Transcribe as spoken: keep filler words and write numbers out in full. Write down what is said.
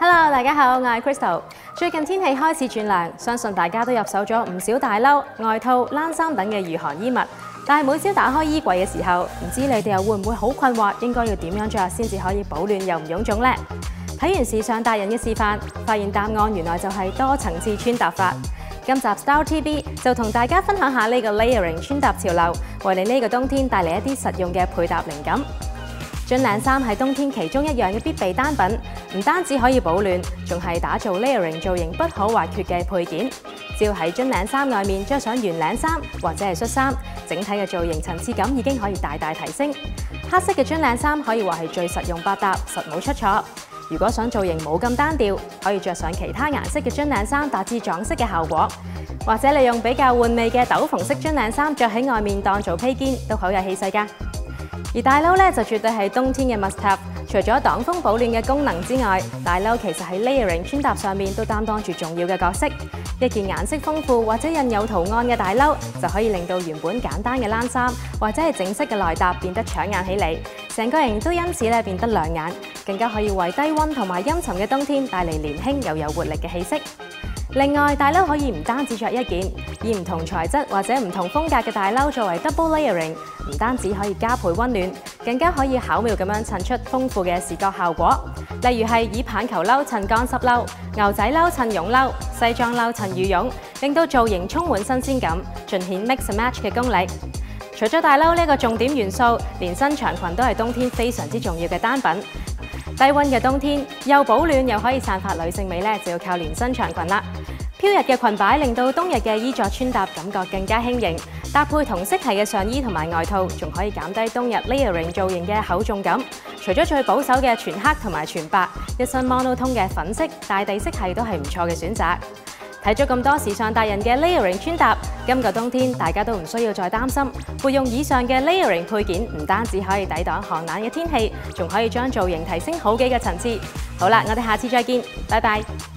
Hello， 大家好，我係 Crystal。最近天氣開始轉涼，相信大家都入手咗唔少大褸、外套、冷衫等嘅御寒衣物。但係每朝打開衣櫃嘅時候，唔知你哋又會唔會好困惑，應該要點樣着先至可以保暖又唔臃腫呢？睇完時尚達人嘅示範，發現答案原來就係多層次穿搭法。今集 Style T V 就同大家分享下呢個 layering 穿搭潮流，為你呢個冬天帶嚟一啲實用嘅配搭靈感。樽領衫係冬天其中一樣嘅必備單品，唔單止可以保暖，仲係打造 layering 造型不可或缺嘅配件。只要喺樽領衫外面着上圓領衫或者係恤衫，整體嘅造型層次感已經可以大大提升。黑色嘅樽領衫可以話係最實用百搭，實冇出錯。如果想造型冇咁單調，可以着上其他顏色嘅樽領衫，達至撞色嘅效果。或者利用比較換味嘅斗篷式樽領衫着喺外面當做披肩，都好有氣勢㗎。而大褸咧就絕對係冬天嘅 must have， 除咗擋風保暖嘅功能之外，大褸其實喺 layering 穿搭上面都擔當住重要嘅角色。一件顏色豐富或者印有圖案嘅大褸，就可以令到原本簡單嘅冷衫或者係正式嘅內搭變得搶眼起嚟，成個型都因此咧變得亮眼，更加可以為低溫同埋陰沉嘅冬天帶嚟年輕又有活力嘅氣息。另外，大褸可以唔單止着一件，以唔同材質或者唔同風格嘅大褸作為 double layering， 唔單止可以加倍溫暖，更加可以巧妙咁樣襯出豐富嘅視覺效果。例如係以棒球褸襯乾濕褸、牛仔褸襯絨褸、西裝褸襯羽絨，令到造型充滿新鮮感，盡顯 mix and match 嘅功力。除咗大褸呢個重點元素，連身長裙都係冬天非常之重要嘅單品。低溫嘅冬天，又保暖又可以散發女性美咧，就要靠連身長裙啦。飄逸嘅裙擺令到冬日嘅衣着穿搭感覺更加輕盈，搭配同色系嘅上衣同埋外套，仲可以減低冬日 layering 造型嘅厚重感。除咗最保守嘅全黑同埋全白，一身 monotone 嘅粉色、大地色系都係唔錯嘅選擇。睇咗咁多時尚達人嘅 layering 穿搭，今個冬天大家都唔需要再擔心，會用以上嘅 layering 配件，唔單止可以抵擋寒冷嘅天氣，仲可以將造型提升好幾個層次。好啦，我哋下次再見，拜拜。